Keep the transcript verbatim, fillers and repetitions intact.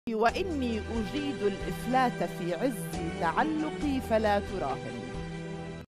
وإني أجيد الإفلات في عز تعلقي فلا تراهن.